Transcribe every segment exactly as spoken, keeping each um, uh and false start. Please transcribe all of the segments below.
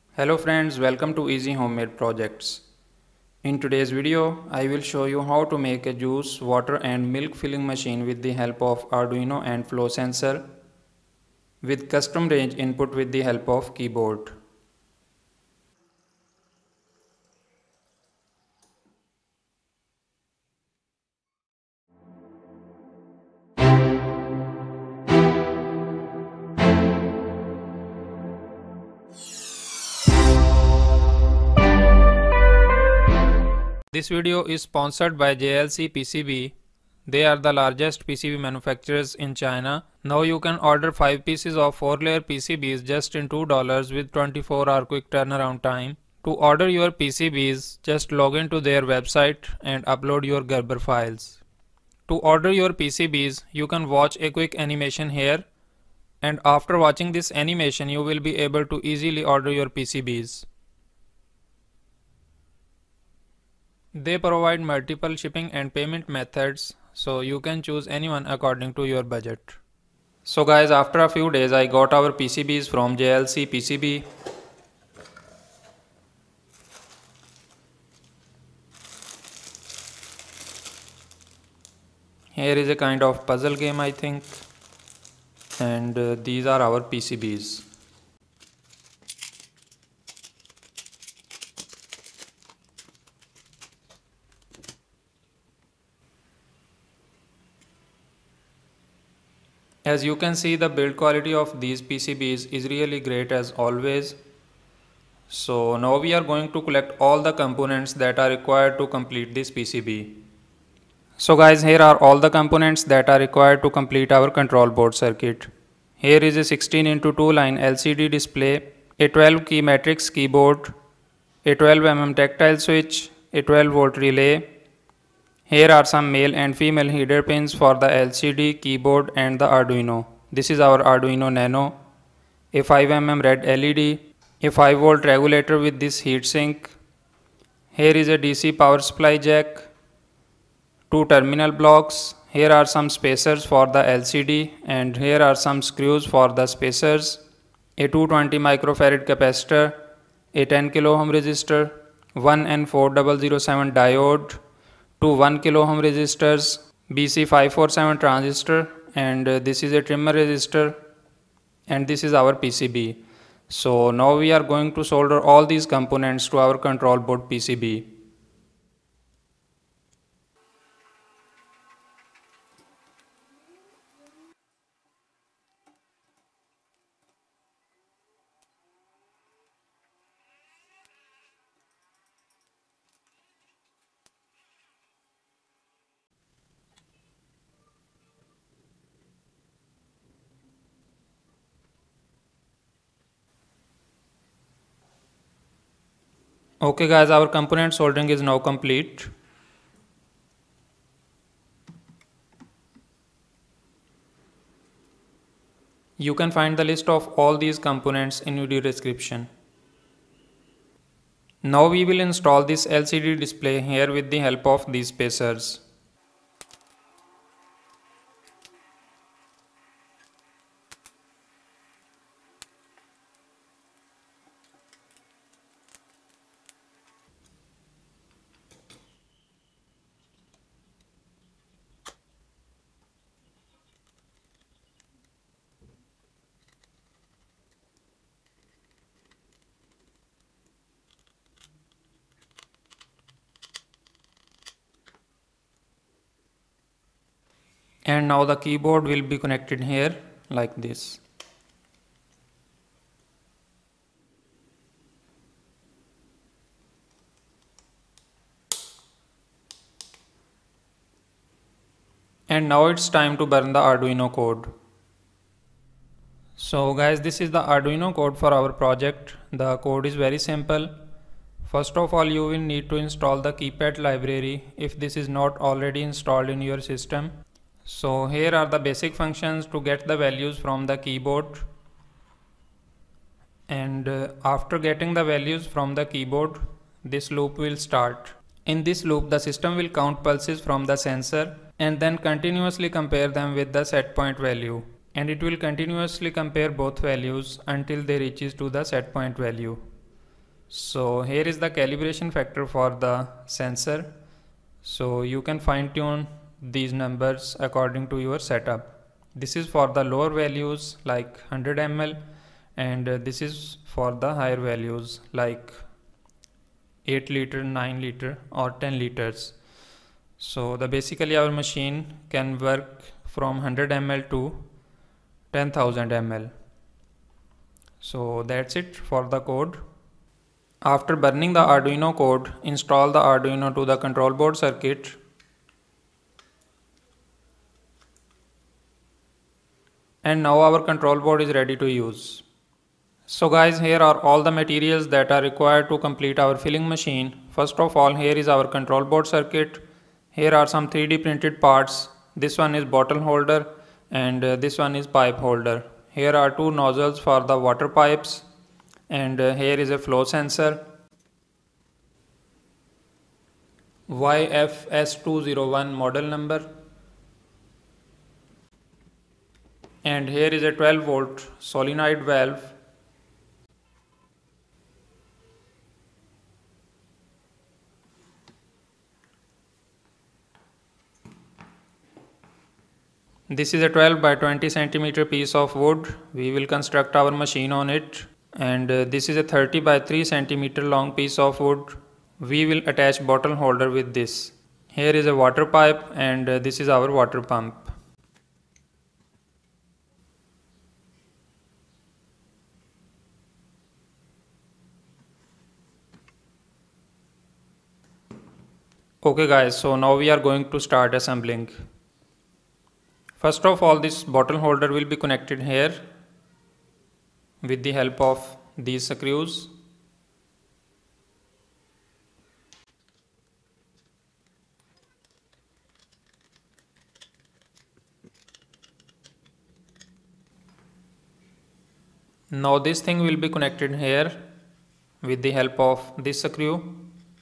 Hello friends, welcome to Easy Homemade Projects. In today's video, I will show you how to make a juice, water and milk filling machine with the help of Arduino and flow sensor with custom range input with the help of keyboard. This video is sponsored by J L C P C B. They are the largest P C B manufacturers in China. Now you can order five pieces of four layer P C Bs just in two dollars with twenty-four hour quick turnaround time. To order your P C Bs, just log into their website and upload your Gerber files. To order your P C Bs, you can watch a quick animation here, and after watching this animation you will be able to easily order your P C Bs. They provide multiple shipping and payment methods, so you can choose anyone according to your budget. So guys, after a few days I got our P C Bs from J L C P C B. Here is a kind of puzzle game, I think, and uh, these are our P C Bs. As you can see, the build quality of these P C Bs is really great as always. So now we are going to collect all the components that are required to complete this P C B. So guys, here are all the components that are required to complete our control board circuit. Here is a sixteen into two line L C D display, a twelve key matrix keyboard, a twelve millimeter tactile switch, a twelve volt relay. Here are some male and female header pins for the L C D, keyboard and the Arduino. This is our Arduino Nano. A five millimeter red L E D, a five volt regulator with this heatsink. Here is a D C power supply jack, two terminal blocks. Here are some spacers for the L C D and here are some screws for the spacers. A two hundred twenty microfarad capacitor, a ten kilo ohm resistor, one N four thousand seven diode, two one kilo ohm resistors, B C five forty-seven transistor, and uh, this is a trimmer resistor, and this is our P C B. So now we are going to solder all these components to our control board P C B. Okay guys, our component soldering is now complete. You can find the list of all these components in video description. Now we will install this L C D display here with the help of these spacers. And now the keyboard will be connected here like this. And now it's time to burn the Arduino code. So guys, this is the Arduino code for our project. The code is very simple. First of all, you will need to install the keypad library if this is not already installed in your system. So here are the basic functions to get the values from the keyboard. And uh, after getting the values from the keyboard, this loop will start. In this loop, the system will count pulses from the sensor and then continuously compare them with the set point value. And it will continuously compare both values until they reaches to the set point value. So here is the calibration factor for the sensor. So you can fine tune these numbers according to your setup. This is for the lower values like one hundred milliliters, and uh, this is for the higher values like eight liter, nine liter or ten liters. So the basically our machine can work from one hundred milliliters to ten thousand milliliters. So that's it for the code. After burning the Arduino code, install the Arduino to the control board circuit. And now our control board is ready to use. So guys, here are all the materials that are required to complete our filling machine. First of all, here is our control board circuit. Here are some three D printed parts. This one is bottle holder and uh, this one is pipe holder. Here are two nozzles for the water pipes, and uh, here is a flow sensor Y F S two zero one model number, and here is a twelve volt solenoid valve. This is a twelve by twenty centimeter piece of wood. We will construct our machine on it. And uh, this is a thirty by three centimeter long piece of wood. We will attach bottle holder with this. Here is a water pipe, and uh, this is our water pump. Okay guys, so now we are going to start assembling. First of all, this bottle holder will be connected here with the help of these screws. Now this thing will be connected here with the help of this screw.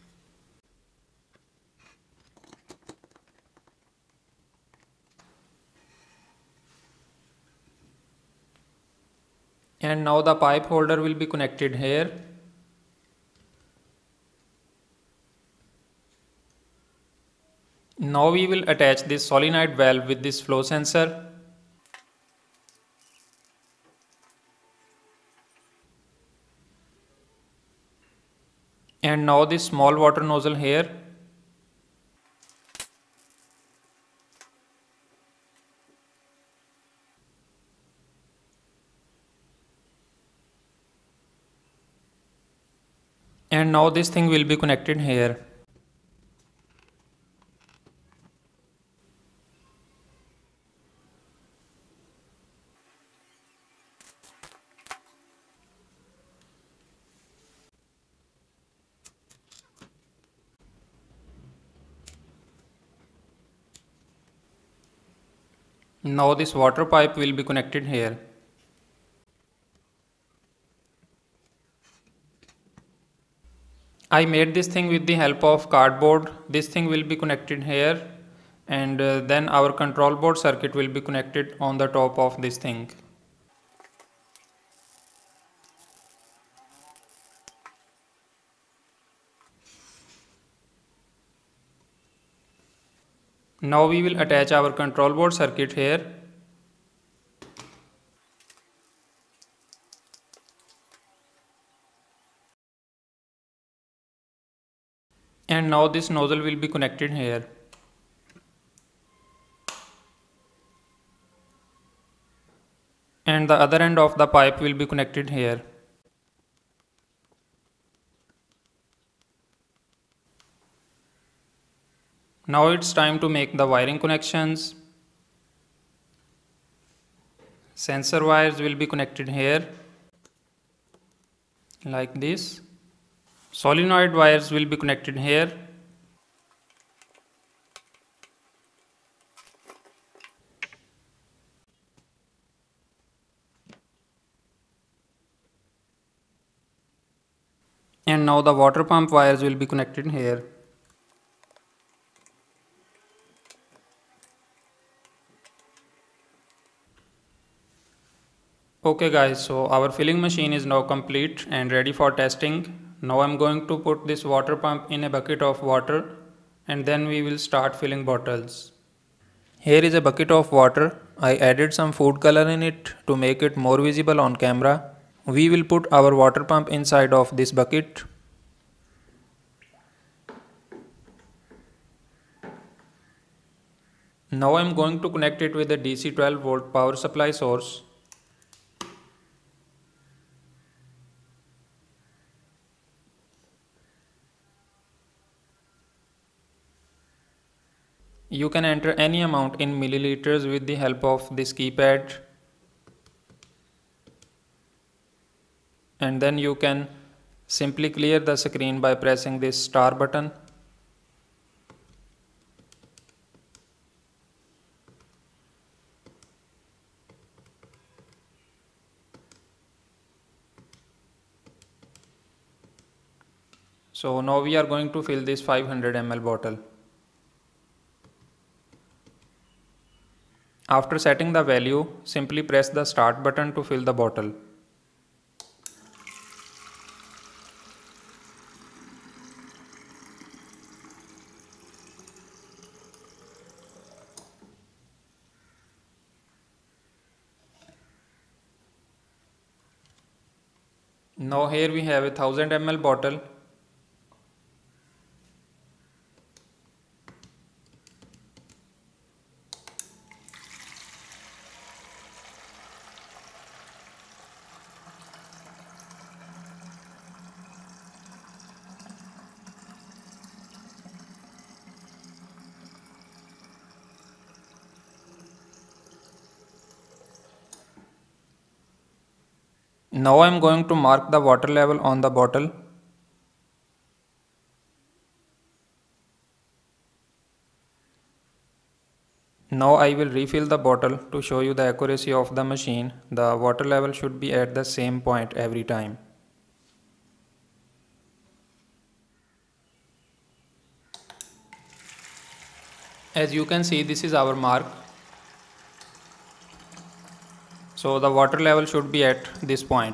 And now the pipe holder will be connected here. Now we will attach this solenoid valve with this flow sensor. And now this small water nozzle here. And now this thing will be connected here. Now this water pipe will be connected here. I made this thing with the help of cardboard. This thing will be connected here, and uh, then our control board circuit will be connected on the top of this thing. Now we will attach our control board circuit here. And now this nozzle will be connected here. And the other end of the pipe will be connected here. Now it's time to make the wiring connections. Sensor wires will be connected here like this. Solenoid wires will be connected here. And now the water pump wires will be connected here. Okay guys, so our filling machine is now complete and ready for testing. Now I'm going to put this water pump in a bucket of water and then we will start filling bottles. Here is a bucket of water. I added some food color in it to make it more visible on camera. We will put our water pump inside of this bucket. Now I am going to connect it with a D C twelve volt power supply source. You can enter any amount in milliliters with the help of this keypad. And then you can simply clear the screen by pressing this star button. So now we are going to fill this five hundred milliliter bottle. After setting the value, simply press the start button to fill the bottle. Now here we have a one thousand milliliter bottle. Now I am going to mark the water level on the bottle. Now I will refill the bottle to show you the accuracy of the machine. The water level should be at the same point every time. As you can see, this is our mark. So the water level should be at this point.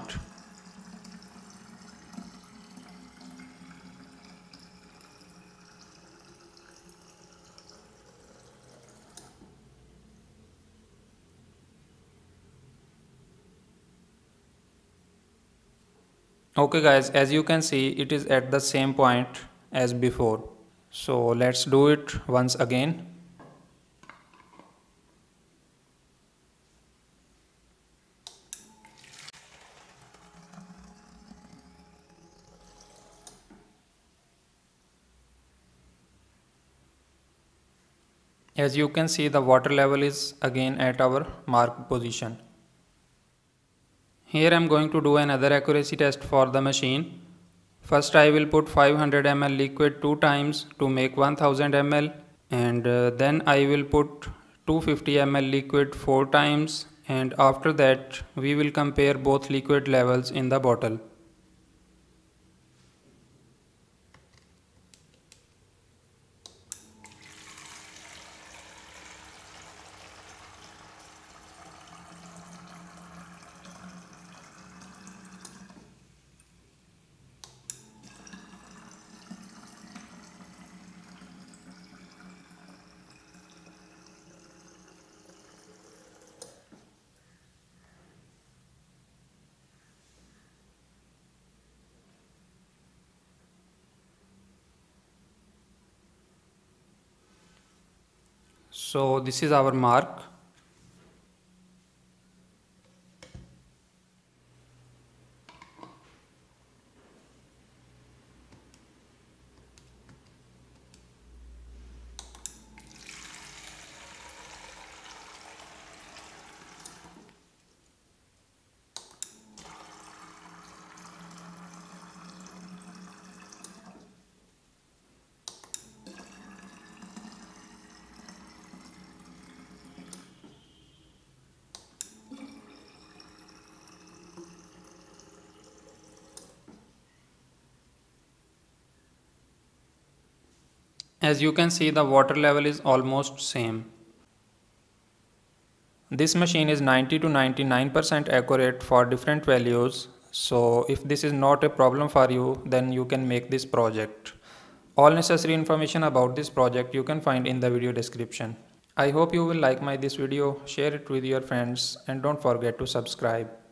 Okay guys, as you can see, it is at the same point as before. So let's do it once again. As you can see, the water level is again at our marked position. Here I am going to do another accuracy test for the machine. First I will put five hundred milliliter liquid two times to make one thousand milliliter, and uh, then I will put two hundred fifty milliliter liquid four times, and after that we will compare both liquid levels in the bottle. So this is our mark. As you can see, the water level is almost same. This machine is ninety to ninety-nine percent accurate for different values. So if this is not a problem for you, then you can make this project. All necessary information about this project you can find in the video description. I hope you will like my this video, share it with your friends, and don't forget to subscribe.